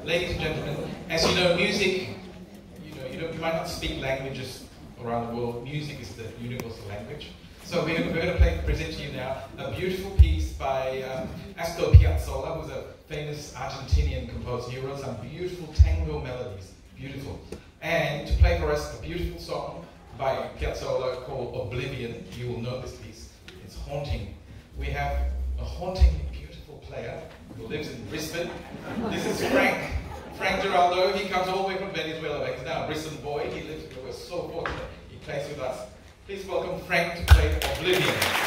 Ladies and gentlemen, as you know, music, you might not speak languages around the world. Music is the universal language. So we're going to present to you now a beautiful piece by Astor Piazzolla, who's a famous Argentinian composer. He wrote some beautiful tango melodies, beautiful. And to play for us a beautiful song by Piazzolla called Oblivion. You will know this piece. It's haunting. We have a hauntingly beautiful player who lives in Brisbane. This is Frank Giraldo. He comes all the way from Venezuela, but he's now a Brisbane boy. We're so fortunate. He plays with us. Please welcome Frank to play Oblivion.